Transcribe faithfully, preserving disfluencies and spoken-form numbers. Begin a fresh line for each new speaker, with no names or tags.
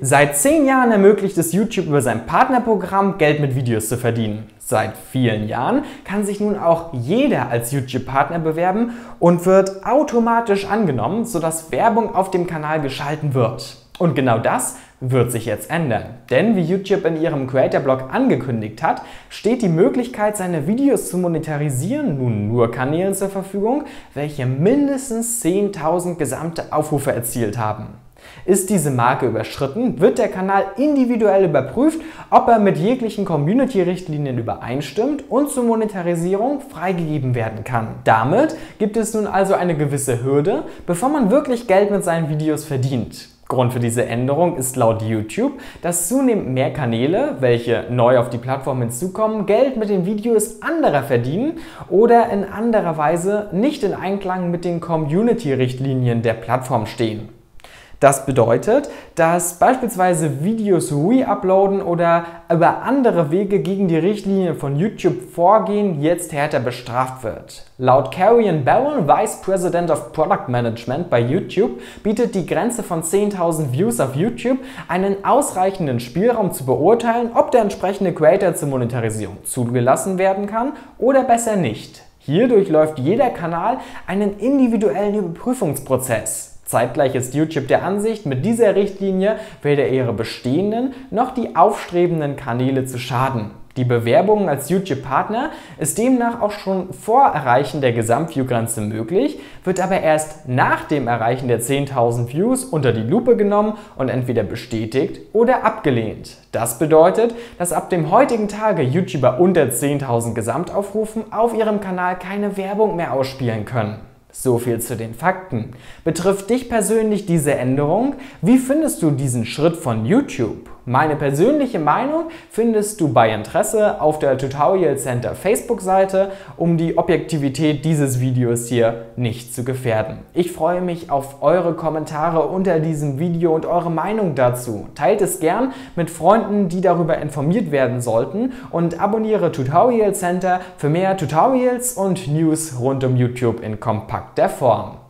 Seit zehn Jahren ermöglicht es YouTube über sein Partnerprogramm Geld mit Videos zu verdienen. Seit vielen Jahren kann sich nun auch jeder als YouTube-Partner bewerben und wird automatisch angenommen, sodass Werbung auf dem Kanal geschalten wird. Und genau das wird sich jetzt ändern. Denn wie YouTube in ihrem Creator-Blog angekündigt hat, steht die Möglichkeit, seine Videos zu monetarisieren, nun nur Kanälen zur Verfügung, welche mindestens zehntausend gesamte Aufrufe erzielt haben. Ist diese Marke überschritten, wird der Kanal individuell überprüft, ob er mit jeglichen Community-Richtlinien übereinstimmt und zur Monetarisierung freigegeben werden kann. Damit gibt es nun also eine gewisse Hürde, bevor man wirklich Geld mit seinen Videos verdient. Grund für diese Änderung ist laut YouTube, dass zunehmend mehr Kanäle, welche neu auf die Plattform hinzukommen, Geld mit den Videos anderer verdienen oder in anderer Weise nicht in Einklang mit den Community-Richtlinien der Plattform stehen. Das bedeutet, dass beispielsweise Videos re-uploaden oder über andere Wege gegen die Richtlinien von YouTube vorgehen jetzt härter bestraft wird. Laut Karian Barron, Vice President of Product Management bei YouTube, bietet die Grenze von zehntausend Views auf YouTube einen ausreichenden Spielraum zu beurteilen, ob der entsprechende Creator zur Monetarisierung zugelassen werden kann oder besser nicht. Hier durchläuft jeder Kanal einen individuellen Überprüfungsprozess. Zeitgleich ist YouTube der Ansicht, mit dieser Richtlinie weder ihre bestehenden noch die aufstrebenden Kanäle zu schaden. Die Bewerbung als YouTube-Partner ist demnach auch schon vor Erreichen der Gesamtview-Grenze möglich, wird aber erst nach dem Erreichen der zehntausend Views unter die Lupe genommen und entweder bestätigt oder abgelehnt. Das bedeutet, dass ab dem heutigen Tage YouTuber unter zehntausend Gesamtaufrufen auf ihrem Kanal keine Werbung mehr ausspielen können. So viel zu den Fakten. Betrifft dich persönlich diese Änderung? Wie findest du diesen Schritt von YouTube? Meine persönliche Meinung findest du bei Interesse auf der Tutorial Center Facebook-Seite, um die Objektivität dieses Videos hier nicht zu gefährden. Ich freue mich auf eure Kommentare unter diesem Video und eure Meinung dazu. Teilt es gern mit Freunden, die darüber informiert werden sollten, und abonniere Tutorial Center für mehr Tutorials und News rund um YouTube in kompakter Form.